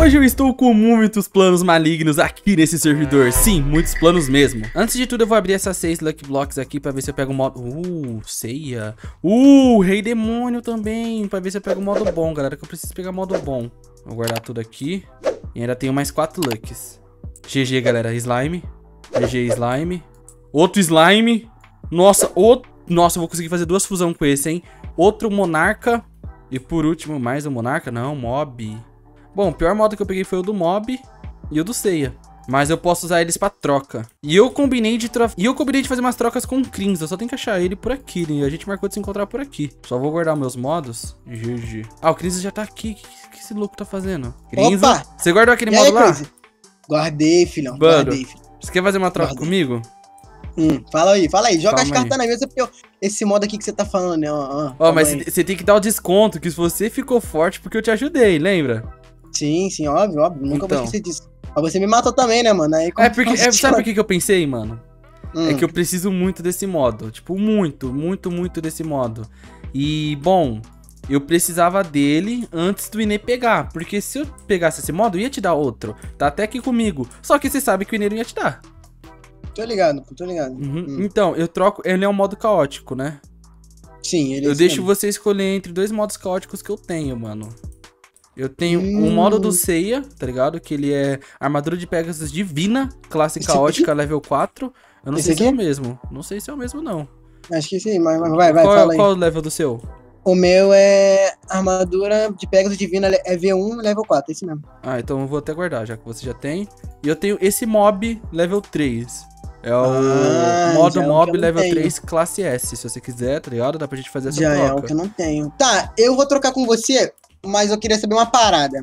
Hoje eu estou com muitos planos malignos aqui nesse servidor. Sim, muitos planos mesmo. Antes de tudo eu vou abrir essas 6 Lucky Blocks aqui pra ver se eu pego um modo... ceia. Rei demônio também, pra ver se eu pego um modo bom, galera, que eu preciso pegar modo bom. Vou guardar tudo aqui. E ainda tenho mais 4 Lucks. GG, galera, slime. GG, slime. Outro slime. Nossa, Nossa, eu vou conseguir fazer 2 fusão com esse, hein. Outro monarca. E por último, mais um monarca? Não, mob. Bom, o pior modo que eu peguei foi o do mob e o do ceia. Mas eu posso usar eles pra troca. E eu combinei de fazer umas trocas com o Crins. Eu só tenho que achar ele por aqui, né? A gente marcou de se encontrar por aqui. Só vou guardar meus modos. GG. Ah, o Crins já tá aqui. O que esse louco tá fazendo? Crins, opa! Você guardou aquele modo lá? Crazy? Guardei, filhão. Mano, guardei, filho. Você quer fazer uma troca comigo? Fala aí. Joga Calma as cartas aí. na mesa, porque esse modo aqui que você tá falando, né? Ó, mas você tem que dar o desconto, que se você ficou forte, porque eu te ajudei, lembra? Sim, óbvio. Nunca Então. vou esquecer disso. Mas você me matou também, né, mano? Aí, Sabe por que eu pensei, mano? É que eu preciso muito desse modo. Tipo, muito desse modo. E, bom, eu precisava dele antes do Inê pegar. Porque se eu pegasse esse modo, eu ia te dar outro. Tá até aqui comigo. Só que você sabe que o Inê não ia te dar. Tô ligado. Então, eu troco... Ele é um modo caótico, né? Sim, ele é Eu esse deixo mesmo. você escolher entre 2 modos caóticos que eu tenho, mano. Eu tenho o modo do ceia, tá ligado? Que ele é armadura de Pegasus divina, classe Esse caótica, level 4. Eu não Esse sei se é o aqui? mesmo. Não sei se é o mesmo, não. Acho que sim, mas vai, Qual fala aí. é o level do seu? O meu é armadura de Pegasus Divina, é V1, level 4, é esse mesmo. Ah, então eu vou até guardar, já que você já tem. E eu tenho esse mob level 3. É o modo já é o que mob eu não level tenho. 3 classe S. Se você quiser, tá ligado? Dá pra gente fazer essa Já é o troca. que eu não tenho. Tá, eu vou trocar com você, mas eu queria saber uma parada.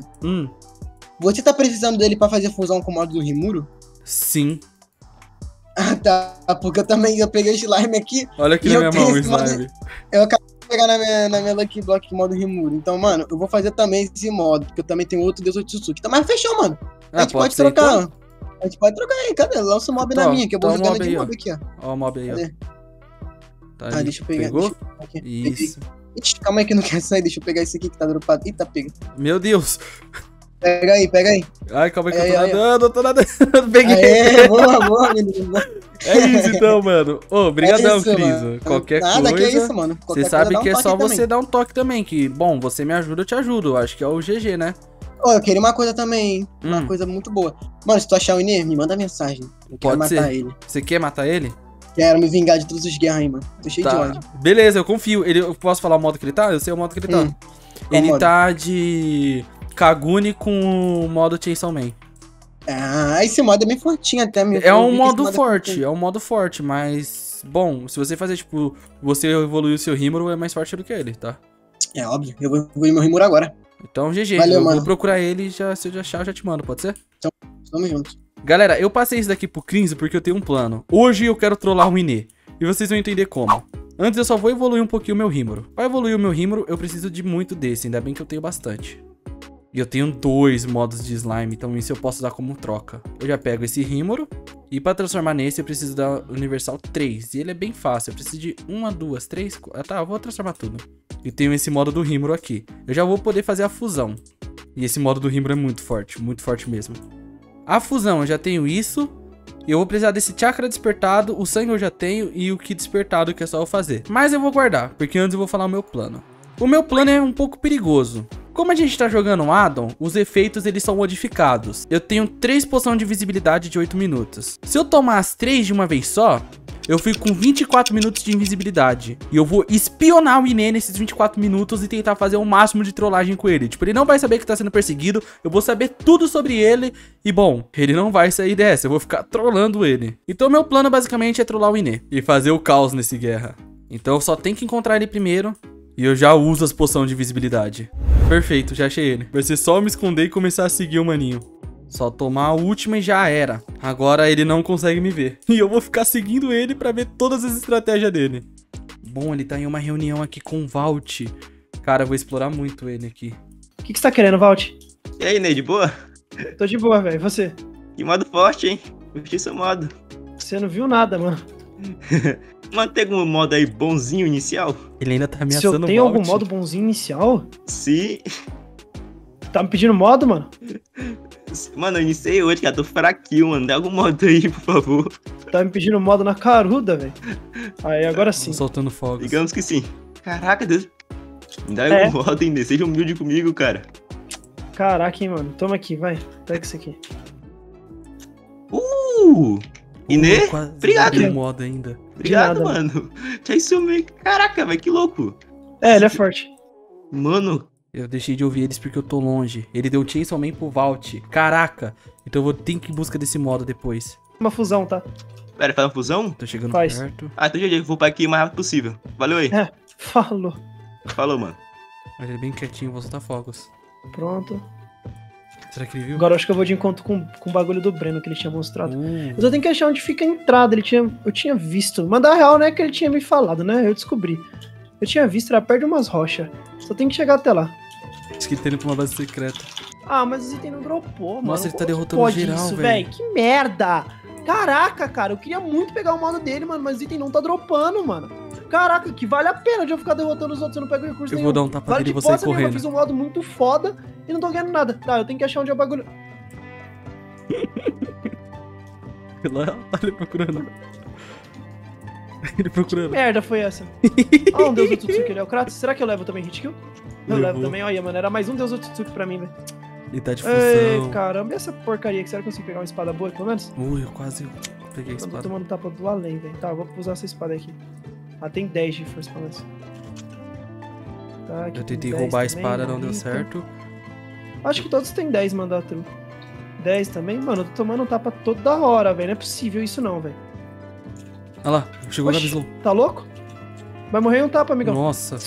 Você tá precisando dele pra fazer fusão com o modo do Rimuro? Sim. Ah, tá. Porque eu peguei o slime aqui. Olha aqui E na eu minha mão o tenho esse modo- slime. Eu acabei de pegar na minha Lucky Block o modo Rimuro. Então, mano, eu vou fazer também esse modo. Porque eu também tenho outro Deus Otsutsuki. Tá, mas fechou, mano. A gente pode ser, trocar. então? A gente pode trocar aí, cadê? Lança o mob na Tá, minha, que eu vou tá o jogando mob de aí, ó. mob aqui, ó. Ó o mob aí, ó. Cadê? Tá Ah, ali. deixa eu pegar. Pegou? Deixa eu pegar aqui. Isso. Ixi, calma aí que não quer sair. Deixa eu pegar esse aqui que tá dropado. Eita, pega. Meu Deus. Pega aí. Ai, calma aí que Aí, eu tô nadando. Peguei. Aê, boa, menino. É isso então, mano. Ô, brigadão, É isso, Cris. mano. Qualquer Nada, coisa, que é isso, mano. você Qualquer sabe coisa, que é dá um só toque você também. dar um toque também, que, bom, você me ajuda, eu te ajudo. Eu acho que é o GG, né? Ô, eu queria uma coisa também, hein? Uma coisa muito boa. Mano, se tu achar o Inê, me manda mensagem. Eu quero Pode matar ser. ele. Você quer matar ele? Quero me vingar de todos os guerras aí, mano. Tô cheio de Tá. ódio. Beleza, eu confio. Eu posso falar o modo que ele tá? Eu sei o modo que ele tá. Qual Ele modo? tá de Kaguni com o modo Chainsaw Man. Ah, esse modo é bem fortinho até, meu. É Eu um vi que esse modo modo forte, é um modo forte, mas... Bom, se você fazer, tipo, você evoluir o seu Rimuru, é mais forte do que ele, tá? É óbvio, eu vou ir meu Rimuro agora. Então, GG. Valeu, eu vou mano. procurar ele e se eu já achar, eu já te mando, pode ser? Tamo junto. Galera, eu passei isso daqui pro Crinzo porque eu tenho um plano. Hoje eu quero trollar o Inê. E vocês vão entender como. Antes eu só vou evoluir um pouquinho o meu Rimuru. Pra evoluir o meu Rimuru, eu preciso de muito desse. Ainda bem que eu tenho bastante. E eu tenho 2 modos de slime, então isso eu posso usar como troca. Eu já pego esse Rimuru. E pra transformar nesse eu preciso da Universal 3. E ele é bem fácil, eu preciso de 1, 2, 3... Tá, eu vou transformar tudo. E tenho esse modo do Rimuru aqui. Eu já vou poder fazer a fusão. E esse modo do Rimuru é muito forte mesmo. A fusão, eu já tenho isso. E eu vou precisar desse chakra despertado. O sangue eu já tenho. E o ki despertado, que é só eu fazer. Mas eu vou guardar, porque antes eu vou falar o meu plano. O meu plano é um pouco perigoso. Como a gente tá jogando um addon, os efeitos eles são modificados. Eu tenho 3 poções de visibilidade de 8 minutos. Se eu tomar as 3 de uma vez só, eu fico com 24 minutos de invisibilidade. E eu vou espionar o Inê nesses 24 minutos e tentar fazer o máximo de trollagem com ele. Tipo, ele não vai saber que tá sendo perseguido. Eu vou saber tudo sobre ele. E bom, ele não vai sair dessa. Eu vou ficar trollando ele. Então meu plano basicamente é trollar o Inê. E fazer o caos nesse guerra. Então eu só tenho que encontrar ele primeiro. E eu já uso as poções de visibilidade. Perfeito, já achei ele. Vai ser só me esconder e começar a seguir o maninho. Só tomar a última e já era. Agora ele não consegue me ver. E eu vou ficar seguindo ele pra ver todas as estratégias dele. Bom, ele tá em uma reunião aqui com o Valt. Cara, eu vou explorar muito ele aqui. O que você tá querendo, Valt? E aí, Ney, de boa? Tô de boa, velho. E você? Que modo forte, hein? Curti seu modo. Você não viu nada, mano. Mantém algum modo aí bonzinho inicial? Ele ainda tá Se ameaçando eu o tenho Valt. algum modo bonzinho inicial? Sim. Tá me pedindo modo, mano? Mano, eu iniciei hoje, cara. Tô fraquinho, mano. Dá algum modo aí, por favor. Tá me pedindo modo na caruda, velho. Aí, agora sim. Soltando fogos. Digamos que sim. Caraca, Deus. Me dá É. algum modo, Inê. Seja humilde comigo, cara. Caraca, hein, mano. Toma aqui, vai. Pega isso aqui. Inê, Quase obrigado. não deu modo ainda. Obrigado, nada, mano. Já isso meio. Caraca, velho, que louco. É, ele é forte. Mano, Eu deixei de ouvir eles porque eu tô longe. Ele deu Chainsaw Man pro Vault. Caraca. Então eu vou ter que ir em busca desse modo depois. Uma fusão, tá? pera, faz uma fusão? Tô chegando Faz. perto. Ah, então já vou pra aqui o mais rápido possível. Valeu aí. É, falou. Falou, mano. Mas ele é bem quietinho, vou soltar fogos. Pronto. Será que ele viu? Agora eu acho que eu vou de encontro com o bagulho do Breno que ele tinha mostrado. Uh, Eu só tenho que achar onde fica a entrada. Eu tinha visto. Mas na real, não é que ele tinha me falado, né? Eu descobri. Eu tinha visto, era perto de umas rochas. Só tem que chegar até lá. acho que ele tá indo pra uma base secreta. Ah, mas os itens não dropou, mano. Nossa, ele tá Como que derrotando pode geral, isso, velho. Que merda! Caraca, cara, eu queria muito pegar o modo dele, mano, mas o item não tá dropando, mano. Caraca, que vale a pena de eu ficar derrotando os outros, eu não pego recurso Eu nenhum. vou dar um tapa Vale nele e de vou sair bosta mesmo, eu correndo. fiz um modo muito foda e não tô ganhando nada. Tá, eu tenho que achar onde é o bagulho. Lá, ele procurando. Ele procurando. Merda foi essa? Ah, um Deus Otsutsuki, ele é o Kratos. Será que eu levo também hit kill? Eu levo Levou. também, olha, mano, era mais um Deus Otsutsuki pra mim, velho. Ele tá de Ei, fusão. caramba, e essa porcaria aqui? Será que eu consigo pegar uma espada boa, pelo menos? Eu quase peguei a Eu tô espada. tomando tapa do além, velho. Tá, eu vou usar essa espada aqui. Ah, tem 10 de força, pelo menos. Tá, aqui Eu tem tentei 10 roubar a também, espada, não deu bonito. certo. Acho que todos têm 10 mandato. 10 também? Mano, eu tô tomando um tapa toda hora, velho. Não é possível isso não, velho. Olha lá, chegou o Oxi, Gabizon. tá louco? Vai morrer em um tapa, amigão. Nossa.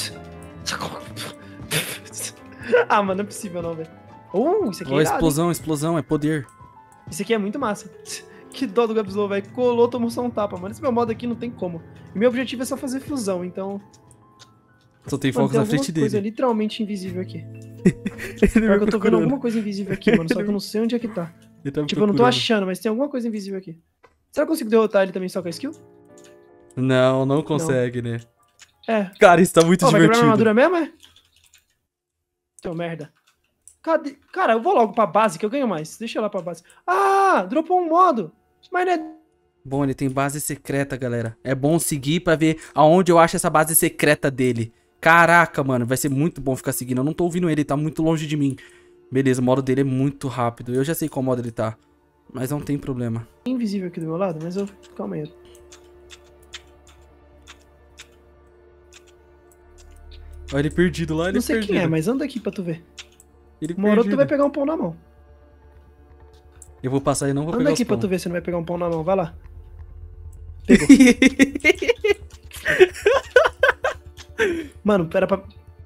Ah, mano, não é possível não, velho. Isso aqui é Ó, irado, hein? explosão, explosão, é poder. Isso aqui é muito massa. Que dó do Gabslow, velho. Colou, tomou só um tapa, mano. Esse meu modo aqui não tem como. E meu objetivo é só fazer fusão, então... Só tem Mano, fogos tem na alguma frente coisa dele. literalmente invisível aqui. Ele Pior que vai eu tô vendo procurando. alguma coisa invisível aqui, mano. Só que eu não sei onde é que tá. Ele tá me Tipo, eu não tô procurando. achando, mas tem alguma coisa invisível aqui. Será que eu consigo derrotar ele também só com a skill? Não, não consegue, né? É. Cara, isso tá muito Ó, vai quebrar minha divertido. armadura mesmo, é? Então, merda. Cadê? Cara, eu vou logo pra base, que eu ganho mais. Deixa eu ir lá pra base. Ah, dropou um modo. Mas não é... Bom, ele tem base secreta, galera. É bom seguir pra ver aonde eu acho essa base secreta dele. Caraca, mano, vai ser muito bom ficar seguindo. Eu não tô ouvindo ele, tá muito longe de mim. Beleza, o modo dele é muito rápido. Eu já sei qual modo ele tá. Mas não tem problema. invisível aqui do meu lado, mas eu... Calma aí. Olha ele perdido lá, ele Não sei perdido. quem é, mas anda aqui pra tu ver. Ele Uma hora tu perdido. vai pegar um pão na mão. Eu vou passar e não vou Anda pegar aqui os pra pão. tu ver se não vai pegar um pão na mão. Vai lá. Mano, pera pra...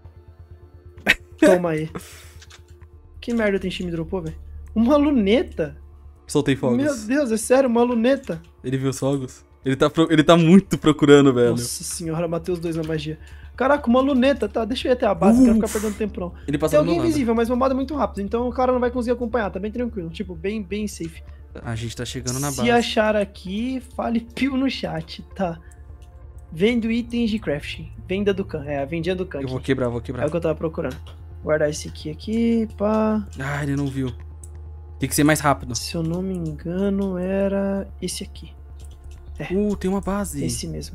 Toma aí. Que merda tem time dropou, velho? Uma luneta? Soltei fogos. Meu Deus, é sério, uma luneta? Ele viu os fogos? Ele tá muito procurando, velho. Nossa senhora, matei os dois na magia. Caraca, uma luneta, tá? Deixa eu ir até a base, quero ficar perdendo tempo não. Ele Tem passou do alguém meu lado. invisível, mas meu modo é muito rápido, então o cara não vai conseguir acompanhar, tá bem tranquilo. Tipo, bem safe. A gente tá chegando na Se base. achar aqui, fale pio no chat, tá? Vendo itens de crafting. Venda do Khan. É, a vendinha do Khan. Eu vou aqui. quebrar, vou É quebrar. o que eu tava procurando. Guardar esse aqui, pá. Ah, ele não viu. Tem que ser mais rápido. Se eu não me engano, era esse aqui. Tem uma base. Esse mesmo.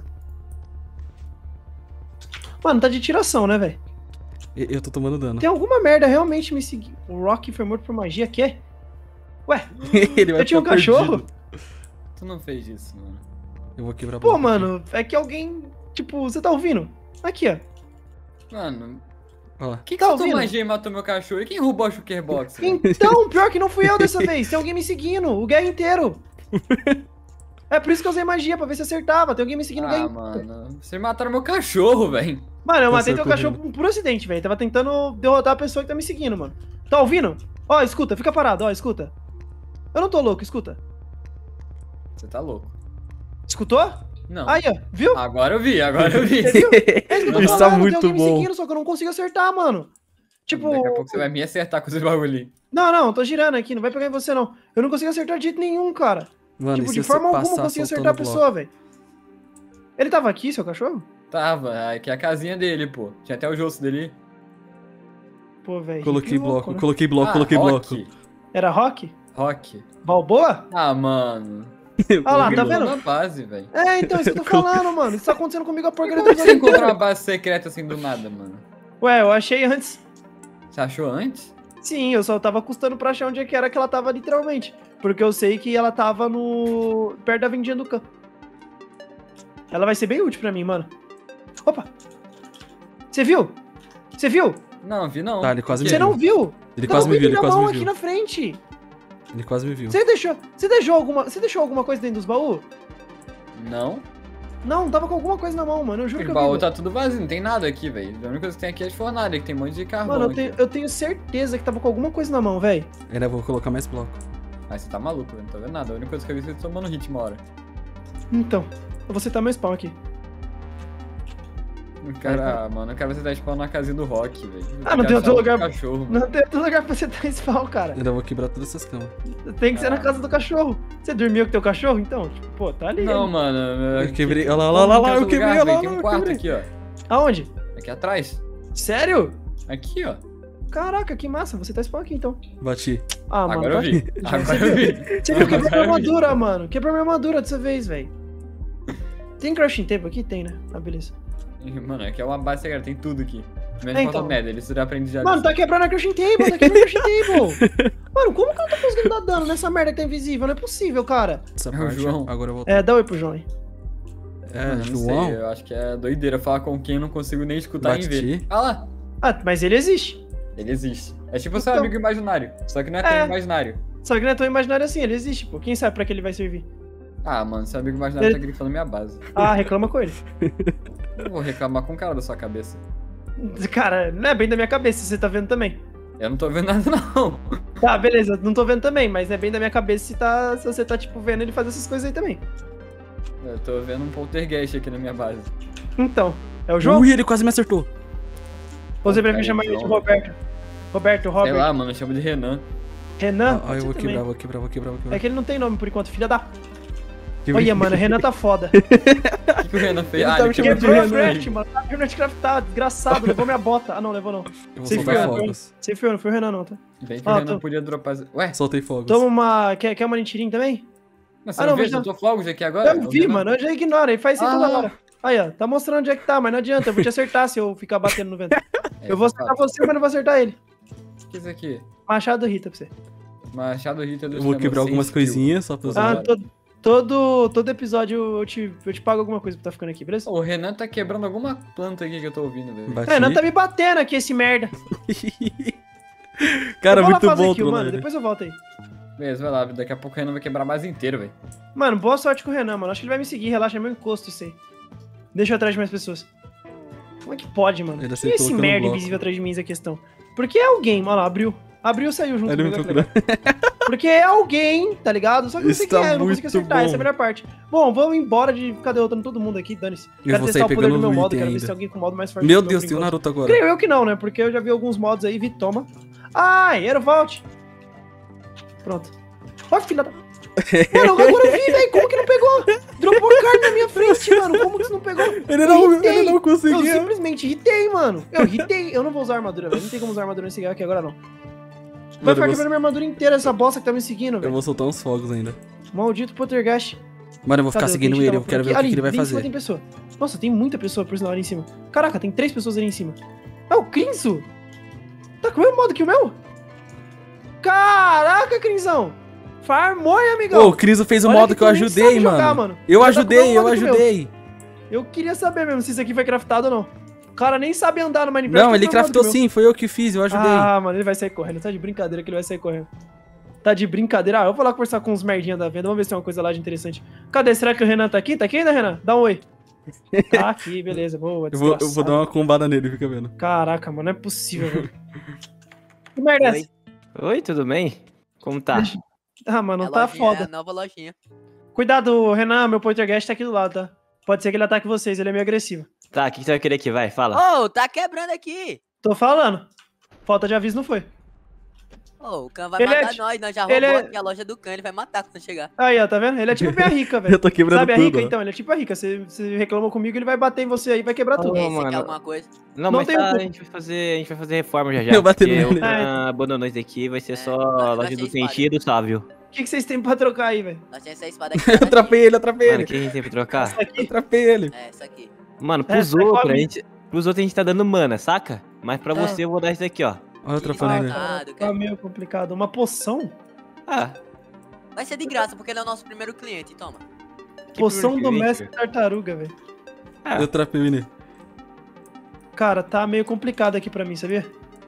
Mano, tá de tiração, né, velho? Eu tô tomando dano. Tem alguma merda realmente me seguindo. O Rock foi morto por magia, quê? Ué, Ele vai eu tinha um ficar cachorro? perdido. Tu não fez isso, mano. Eu vou quebrar a Pô, bloco mano, é que alguém... Tipo, você tá ouvindo? Aqui, ó. Mano, aqui. Olha lá. quem Tá que soltou ouvindo? magia e matou meu cachorro? E quem roubou a Shulker Box? velho? Então, pior que não fui eu dessa vez. Tem alguém me seguindo, o guerra inteiro. É por isso que eu usei magia, pra ver se acertava. Tem alguém me seguindo o guerra Ah, mano, vocês mataram meu cachorro, velho. Mano, eu Tá matei teu correndo. cachorro por acidente, velho. Tava tentando derrotar a pessoa que tá me seguindo, mano. Tá ouvindo? Ó, escuta, fica parado, ó, escuta. Eu não tô louco, escuta. Você tá louco. Escutou? Não. Aí, ó, viu? Agora eu vi, agora eu vi. Você viu? É isso que eu tô Isso tá falando, muito tem alguém me bom. seguindo, só que eu não consigo acertar, mano. Tipo... Daqui a pouco você vai me acertar com esses bagulho ali. Não, tô girando aqui, não vai pegar em você, não. Eu não consigo acertar de jeito nenhum, cara. Mano, tipo, e de se forma você alguma eu passar consigo soltando acertar a bloco? pessoa, velho. Ele tava aqui, seu cachorro? Tava, aqui é a casinha dele, pô. Tinha até o josso dele. Pô, velho. Coloquei que bloco, louco, né? coloquei bloco, Ah, coloquei bloco. Rock. Era rock? Rock. Balboa? Ah, mano. Ah lá, tá Grilou vendo? na base, velho. É, então, isso que eu tô falando, mano. Isso tá acontecendo comigo a porcaria Como do você jogo encontrou inteiro. uma base secreta assim do nada, mano? Ué, eu achei antes. Você achou antes? Sim, eu só tava custando pra achar onde é que era que ela tava literalmente. Porque eu sei que ela tava no... perto da vendinha do Khan. Ela vai ser bem útil pra mim, mano. Opa! Você viu? Você viu? Não, vi não. Tá, ele quase me Você viu. não viu? Ele Tava quase com me viu, ele na quase mão me aqui viu. na frente. Ele quase me viu. Você deixou alguma coisa dentro dos baús? Não. Não, tava com alguma coisa na mão, mano. Eu juro que O eu baú vi. tá tudo vazio, não tem nada aqui, velho. A única coisa que tem aqui é a fornalha, que tem um monte de carvão. Mano, aqui. eu tenho certeza que tava com alguma coisa na mão, velho. Ainda vou colocar mais bloco. Mas você tá maluco, velho. Não tô vendo nada. A única coisa que eu vi é você tomando hit uma hora. Então, eu vou setar meu spawn aqui. Cara, mano, eu quero você dar spawn na casinha do Rock, velho. Ah, não tem outro lugar. Cachorro, mano. Não tem outro lugar pra setar spawn, cara. Ainda vou quebrar todas essas camas. Tem que ser na Ah. casa do cachorro. Você dormiu com teu cachorro, então? Tipo, pô, tá ali. Não, ali. mano. Eu quebrei. Olha lá, Como olha lá, não olha lá, tem eu outro quebrei, lugar, olha lá. velho? Tem um eu quarto quebrei. aqui, ó. Aonde? Aqui atrás. Sério? Aqui, ó. Caraca, que massa. Você tá spawn aqui, então. Bati. Ah, mano. Agora eu tá- vi. Agora eu vi. Você viu? Quebrou minha Agora eu vi. armadura, mano. Quebrou minha armadura dessa vez, velho. Tem crushing table aqui? Tem, né? Ah, beleza. Mano, aqui é uma base secreta, tem tudo aqui. Menos É, falta então. Nether, isso já aprendi já. Mano, tá quebrando a crushing table, tá quebrando a crushing table. Mano, como que eu não tô conseguindo dar dano nessa merda que tá invisível? Não é possível, cara. Essa É o parte. João. Agora eu vou. É, dá oi pro João aí. É, Mano, não João. sei, eu acho que é doideira falar com quem eu não consigo nem escutar Bati. e ver. Ah lá, Ah, mas ele existe. ele existe. É tipo seu Então. amigo imaginário, só que não é É. tão imaginário. Só que não é tão imaginário assim, ele existe, pô. Quem sabe pra que ele vai servir? Ah, mano, seu amigo imaginário Ele- tá grifando minha base. Ah, reclama com ele. Eu vou reclamar com o cara da sua cabeça. Cara, não é bem da minha cabeça, você tá vendo também. Eu não tô vendo nada, não. Tá, beleza, não tô vendo também, mas é bem da minha cabeça se você tá, tipo, vendo ele fazer essas coisas aí também. Eu tô vendo um poltergeist aqui na minha base. Então, é o João? Ui, ele quase me acertou. Ou você Cara, prefere chamar ele de João. Roberto? Roberto, Sei Robert, lá, mano, eu chamo de Renan. Renan? Ah, pode eu ser vou também. quebrar, vou quebrar, vou quebrar, vou quebrar. É que ele não tem nome por enquanto, filha da... Quebrei. Olha, mano, Renan tá foda. O que o Renan fez? Ele Ah, tá ele me quebrou quebrou a o craft, Renan. mano. Tá vendo de craftar, desgraçado, levou minha bota. Ah, não, levou não. Eu vou Você soltar foi, fogos. Você foi, não foi o Renan não, tá? Bem que Ah, o Renan tô- podia dropar... Ué, Soltei fogos. Toma uma... Quer uma mentirinha também? mas você Ah, não não, viu? mas não. Eu tô fogos aqui agora? Eu vi, mano, eu já ignoro, ele faz isso Ah. toda hora. Aí, ó, tá mostrando onde é que tá, mas não adianta, eu vou te acertar se eu ficar batendo no vento. É, Eu vou acertar você, mas não vou acertar ele. O que é isso aqui? Machado Rita pra você. Machado Rita do Eu vou quebrar algumas coisinhas só pra Ah, usar. todo episódio eu te pago alguma coisa pra tá ficando aqui, beleza? O Renan tá quebrando alguma planta aqui que eu tô ouvindo, velho. Bati. Renan tá me batendo aqui, esse merda. Cara, Eu vou lá muito fazer bom, aqui, mano, Tronelli. depois eu volto aí. Beleza, vai lá, daqui a pouco o Renan vai quebrar a base inteira, velho. Mano, boa sorte com o Renan, mano. Acho que ele vai me seguir, relaxa, é meu encosto isso aí. Deixa eu atrás de mais pessoas. Como é que pode, mano? Ele Quem é acertou esse colocando merda bloco. invisível atrás de mim, essa questão? Porque é alguém, olha lá, abriu. Abriu e saiu junto Ele me comigo, olha que procurou. legal. Porque é alguém, tá ligado? Só que eu não sei Isso quem tá é, eu não muito consigo acertar, essa é a bom. melhor parte. Bom, vamos embora de ficar derrotando todo mundo aqui, dane-se. Eu Quero vou testar sair o poder pegando do meu o modo, item quero ver ainda. se tem alguém com modo mais forte. Meu que o Deus, por tem o enquanto. Naruto agora. Creio eu que não, né? Porque eu já vi alguns modos aí, vi, toma. Ai, era o Vault. Pronto. Ó, filha da... Mano, agora eu vi, velho. Como que não pegou? Dropou carne na minha frente, mano. Como que você não pegou? Ele Eu não hitei. Eu conseguia. simplesmente hitei, mano. Eu hitei. Eu não vou usar armadura, velho. Não tem como usar armadura nesse lugar aqui agora, não. Vai Mano, ficar eu vou- quebrando minha armadura inteira, essa bosta que tá me seguindo, Eu velho. vou soltar uns fogos ainda. Maldito Poltergeist. Mano, eu vou ficar Cadê? seguindo O Kate ele, eu tava quero por ver o aqui. que ele vai Ali, em cima fazer. tem pessoa. Nossa, tem muita pessoa por sinal ali em cima. Caraca, tem 3 pessoas ali em cima. Ah, o Crinzo? Tá com o mesmo modo que o meu? Caraca, Crinzão. Farmou, hein, amigão? Ô, o Criso fez o Olha modo que eu tu nem ajudei, sabe jogar, mano. Eu Você tá com o ajudei, mesmo eu modo que o meu. ajudei. Eu queria saber mesmo se isso aqui foi craftado ou não. O cara nem sabe andar no Minecraft. Não, tá ele com o mesmo modo craftou que o meu. sim, foi eu que fiz, eu ajudei. Ah, mano, ele vai sair correndo. Tá de brincadeira que ele vai sair correndo. Tá de brincadeira. Ah, eu vou lá conversar com os merdinhas da venda. Vamos ver se tem uma coisa lá de interessante. Cadê? Será que o Renan tá aqui? Tá aqui ainda, Renan? Dá um oi. Tá aqui, beleza. Boa, Eu vou dar desgraçado. uma combada nele, fica vendo. Caraca, mano, não é possível, velho. Que merda é essa? Oi, tudo bem? Como tá? Ah, mano, É tá lojinha, foda. É a nova lojinha. Cuidado, Renan, meu poltergeist tá aqui do lado, tá? Pode ser que ele ataque vocês, ele é meio agressivo. Tá, o que você vai querer que vai? Fala. Ô, tá quebrando aqui. Tô falando. Falta de aviso não foi. Ô, o Khan vai Ele é matar ti- nós já ele roubou é- aqui a loja do Khan, ele vai matar quando chegar. Aí, ó, tá vendo? Ele é tipo a rica, velho. Eu tô quebrando Sabe a tudo. rica, ó. então? Ele é tipo a rica. Você reclamou comigo, ele vai bater em você aí, vai quebrar tudo. Ô, E aí, você mano. quer alguma coisa? Não, Não mas tem tá, um- a gente vai fazer reforma já já. Eu bati porque nele. o Khan abandonou isso daqui, vai ser só vai a loja ser do espada. Tenchi e do Sábio. O que vocês têm pra trocar aí, velho? Nós temos essa espada aqui. Eu atrapei ele, eu atrapei Mano, o ele. que a gente tem pra trocar? Essa aqui? Eu atrapei ele. É, essa aqui. Mano, É, pros sai outros, comigo. pros outros a gente tá dando mana, saca? Mas pra Ah. você eu vou dar isso daqui, ó. Olha eu atrapalhando ele. Ah, Tá cara. meio complicado. Uma poção? Ah, Vai ser de graça, porque ele é o nosso primeiro cliente, toma. que Poção do primeiro mestre tartaruga, velho. Ah, Eu atrapei o Vini. Cara, tá meio complicado aqui pra mim, sabia?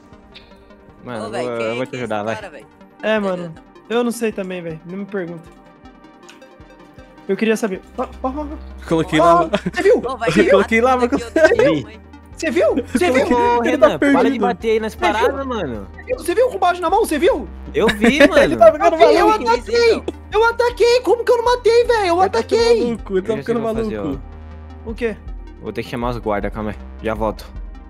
mano, Ô, velho, eu vou te quem é ajudar, esse vai. cara, velho? É, mano. Eu não sei também, velho. Não me pergunta. Eu queria saber. Coloquei lá. Você viu? Ô, vai Eu queimar coloquei lá, tudo mas aqui, eu tenho Vi. mãe. Você viu? Você viu? Ô, Ele tá Renan, para de perdido. bater aí nas paradas, mano. Você viu com o balde na mão? Você viu? Eu vi, mano. Ele tá ficando Eu maluco. ataquei! Eu ataquei! Como que eu não matei, velho? Eu Ele tá ficando ataquei! maluco. Ele tá Eu já sei ficando o que eu vou fazer, maluco. O quê? Vou ter que chamar os guardas, calma aí. Já volto.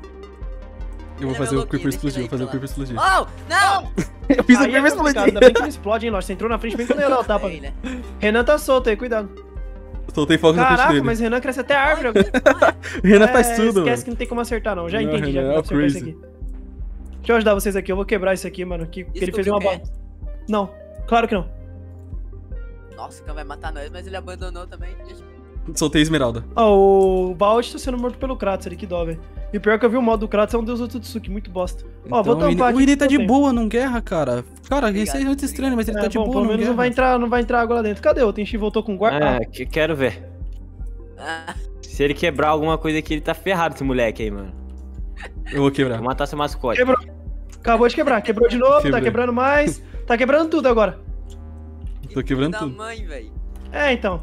Eu vou Ele é fazer o maluquinho, Creeper deixa explodir, ele vou fazer o aí Creeper explodir. Oh, não! Eu fiz o Aí é Creeper complicado, explodir. ainda bem que não explode, hein, Lorde? Você entrou na frente bem quando eu ia dar o tapa. Aí, né? Renan tá solto aí, cuidado. Soltei fogo na frente Caraca, dele. mas Renan cresce até árvore. Renan faz tudo, Esquece mano. que não tem como acertar, não. Já Não, entendi, já. Renan é Vou o acertar isso crazy. aqui. Deixa eu ajudar vocês aqui. Eu vou quebrar isso aqui, mano. Que ele fez uma Desculpa, bosta. Não, claro que não. Nossa, o Khan vai matar nós, mas ele abandonou também. Deixa- Soltei esmeralda. Ó, o Bald tá sendo morto pelo Kratos ali, que dó, velho. E o pior que eu vi o modo do Kratos é um deus Otsutsuki, muito bosta. Ó, vou Então, tampar o Ine aqui tá que de eu tenho. boa, não guerra, cara. Cara, Obrigado, esse é muito estranho, mas ele É, tá de bom, boa, pelo não menos guerra. não vai entrar água lá dentro. Cadê? O Tenchi voltou com guarda. É, que quero ver. Ah, Se ele quebrar alguma coisa aqui, ele tá ferrado, esse moleque aí, mano. Eu vou quebrar. Vou matar seu mascote. Quebrou. Acabou de quebrar. Quebrou de novo, Quebrei. tá quebrando mais. Tá quebrando tudo agora. Tô quebrando da tudo. mãe, velho. É, então.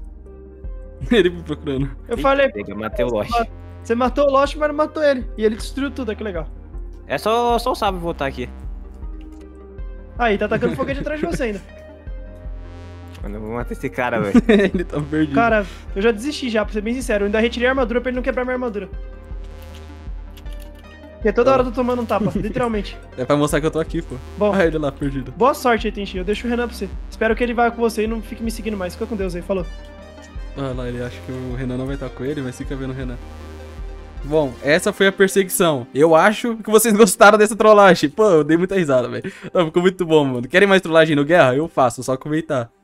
Ele me procurando. Eu falei, Pega, matei o Lost. você matou o Lost, mas não matou ele. E ele destruiu tudo, olha que legal. É só o Sábio voltar aqui. Aí, tá atacando foguete atrás de você ainda. Mano, eu vou matar esse cara, velho. Ele tá perdido. Cara, eu já desisti já, pra ser bem sincero. Eu ainda retirei a armadura pra ele não quebrar minha armadura. Porque toda hora eu tô tomando um tapa, literalmente. É pra mostrar que eu tô aqui, pô. Bom, Olha ele lá, perdido. boa sorte aí, Tenchi. Eu deixo o Renan pra você. Espero que ele vá com você e não fique me seguindo mais. Fica com Deus aí, falou. Olha lá, ele acha que o Renan não vai estar com ele, mas fica vendo o Renan. Bom, essa foi a perseguição. Eu acho que vocês gostaram dessa trollagem. Pô, eu dei muita risada, velho. Ficou muito bom, mano. Querem mais trollagem no Guerra? Eu faço, só comentar.